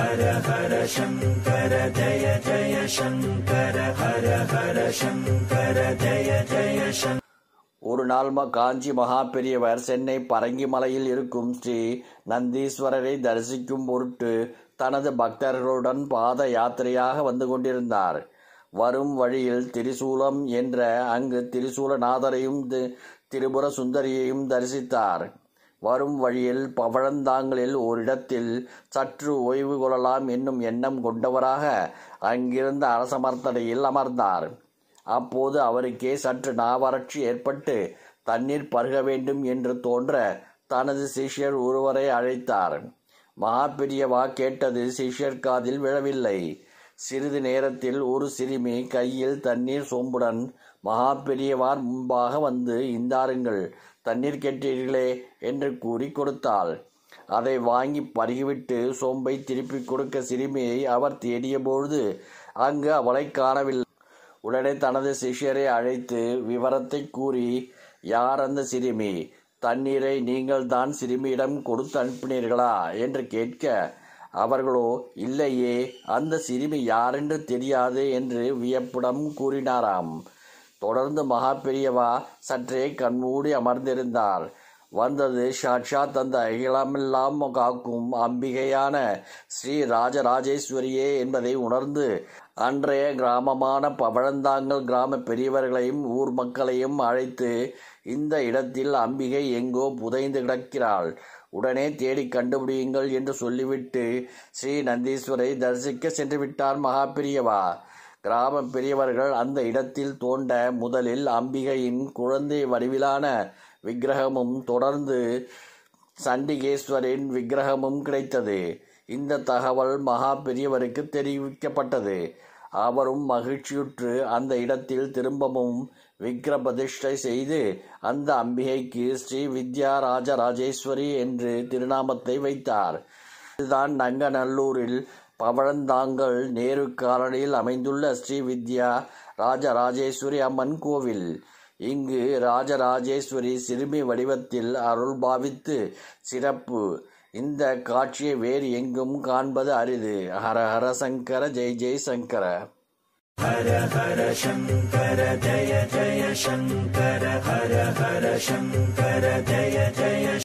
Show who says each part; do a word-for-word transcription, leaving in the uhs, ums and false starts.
Speaker 1: ஹர ஹர சங்கர ஜய ஜய சங்கர ஹர ஹர சங்கர ஜய ஜய சங்கர.
Speaker 2: ஒரு நாள் காஞ்சி மகா பெரியவர் சென்னை பரங்கிமலையில் இருக்கும் ஸ்ரீ நந்தீஸ்வரரை தரிசிக்கும் பொருட்டு தனது பக்தர்களுடன் பாத யாத்திரையாக வந்து கொண்டிருந்தார். வரும் வழியில் திரிசூலம் என்ற அங்கு திரிசூலநாதரையும் திரிபுர சுந்தரியையும் தரிசித்தார். வரும் வழியில் பவழந்தாங்களில் ஓரிடத்தில் சற்று ஓய்வு கொள்ளலாம் என்னும் எண்ணம் கொண்டவராக அங்கிருந்த அரசமர்த்தனையில் அமர்ந்தார். அப்போது அவருக்கே சற்று நாவறட்சி ஏற்பட்டு தண்ணீர் பருக வேண்டும் என்று தோன்ற தனது சிஷ்யர் ஒருவரை அழைத்தார். மகா பெரியவா கேட்டது சிஷ்யர் காதில் விழவில்லை. சிறிது நேரத்தில் ஒரு சிறுமி கையில் தண்ணீர் சோம்புடன் மகா பெரியவார் முன்பாக வந்து, இந்தாருங்கள், தண்ணீர் கேட்டீர்களே என்று கூறி கொடுத்தாள். அதை வாங்கி பருகிவிட்டு சோம்பை திருப்பி கொடுக்க சிறுமியை அவர் தேடியபொழுது அங்கு அவளை காணவில்லை. உடனே தனது சிஷ்யரை அழைத்து விவரத்தை கூறி, யார் அந்த சிறுமி? தண்ணீரை நீங்கள் தான் சிறுமியிடம் கொடுத்து அனுப்பினீர்களா என்று கேட்க, அவர்களோ இல்லையே, அந்த சிறுமி யாரென்று தெரியாது என்று வியப்புடன் கூறினாராம். தொடர்ந்து மகா பெரியவா சற்றே கண்மூடி அமர்ந்திருந்தார். வந்தது சாட்சாத் அந்த அகிலமெல்லாம் காக்கும் அம்பிகையான ஸ்ரீ ராஜராஜேஸ்வரியே என்பதை உணர்ந்து அன்றைய கிராமமான பவழந்தாங்கல் கிராம பெரியவர்களையும் ஊர் மக்களையும் அழைத்து, இந்த இடத்தில் அம்பிகை எங்கோ புதைந்து கிடக்கிறாள், உடனே தேடி கண்டுபிடியுங்கள் என்று சொல்லிவிட்டு ஸ்ரீ நந்தீஸ்வரை தரிசிக்க சென்று விட்டார் மகா பெரியவா. கிராம பெரியவர்கள் அந்த இடத்தில் தோண்ட முதலில் அம்பிகையின் குழந்தை வடிவிலான விக்கிரகமும் தொடர்ந்து சண்டிகேஸ்வரின் விக்கிரகமும் கிடைத்தது. இந்த தகவல் மகா பெரியவருக்கு தெரிவிக்கப்பட்டது. அவரும் மகிழ்ச்சியுற்று அந்த இடத்தில் திரும்பவும் விக்கிர பிரதிஷ்டை செய்து அந்த அம்பிகைக்கு ஸ்ரீ வித்யா ராஜராஜேஸ்வரி என்று திருநாமத்தை வைத்தார். இதுதான் நங்கநல்லூரில் பவழந்தாங்கல் நேரு காலனியில் அமைந்துள்ள ஸ்ரீ வித்யா ராஜராஜேஸ்வரி அம்மன் கோவில். இங்கு ராஜராஜேஸ்வரி சிறுமி வடிவத்தில் அருள் பாவித்து சிறப்பு. இந்த காட்சியை வேறு எங்கும் காண்பது அரிது. ஹர ஹர சங்கர ஜெய் ஜெய் சங்கர.
Speaker 1: ஹர ஹர சங்கர ஜய ஜய சங்கர ஹர ஹர சங்கர ஜய ஜய